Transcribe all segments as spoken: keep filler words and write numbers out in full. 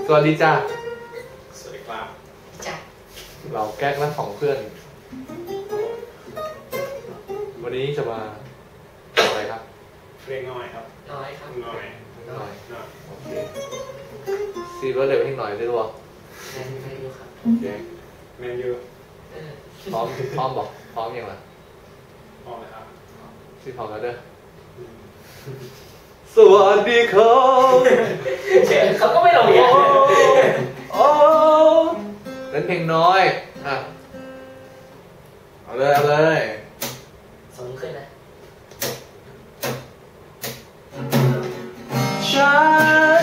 สวัสดีจ้าสวัสดีครับจ้าเราแก๊กและของเพื่อนวันนี้จะมาอะไรครับเรียกน้อยครับน้อยครับน้อยน้อยน้อยโอเคซีว่าเร็วให้หน่อยได้หรือเปล่าแมนไม่รู้ครับโอเคแมนยูพร้อมพร้อมบอกพร้อมยังไงพร้อมเลยครับซีพร้อมแล้วเด้อสวัสดีครับเฉยเขาก็ไม่ลงอย่างโอ้เล่นเพลงน้อยอ่ะเอาเลยเอาเลยสูงขึ้นนะฉัน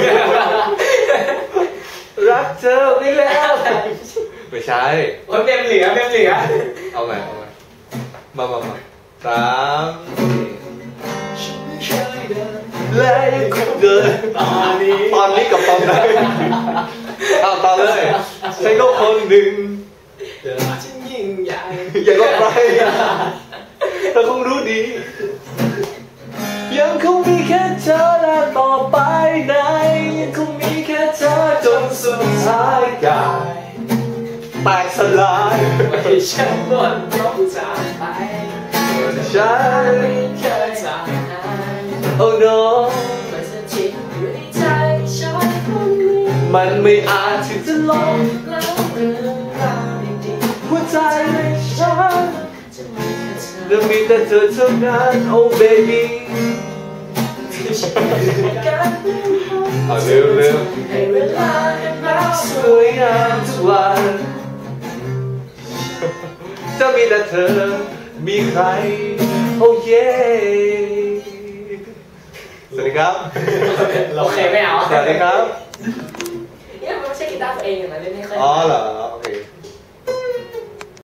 รักเธอไปแล้วไม่ใช่โอ้ยเมมเหลือเมมเหลือเอาใหม่เอาใหม่มามามาสามและยังคงเดินตอนนี้ตอนนี้กับตอนไหนเอาต่อเลยใช่ก็คนหนึ่งเดินฉันยิ่งใหญ่อย่าก็ไปเธอคงรู้ดียังคงมีแค่เธอและต่อไปไหนยังคงมีแค่เธอจนสุดท้ายกายแตกสลายไม่ฉันล้วนต้องจากไปฉันไม่เคยจากหาย Oh no มันสถิตอยู่ในใจฉันคนนี้มันไม่อาจที่จะลบแล้วเรื่องราวดีๆหัวใจในฉันจะมีแค่เธอจะมีแต่เธอเท่านั้น Oh baby เอาเร็วเร็วให้เวลาให้เราสวยงามทุกวันจะมีแต่เธอมีใคร Oh yeah สวัสดีครับโอเคไม่เอาสวัสดีครับเนี่ยมันไม่ใช่กีตาร์ตัวเองอย่างนั้นเล่นไม่ค่อยอ๋อเหรอ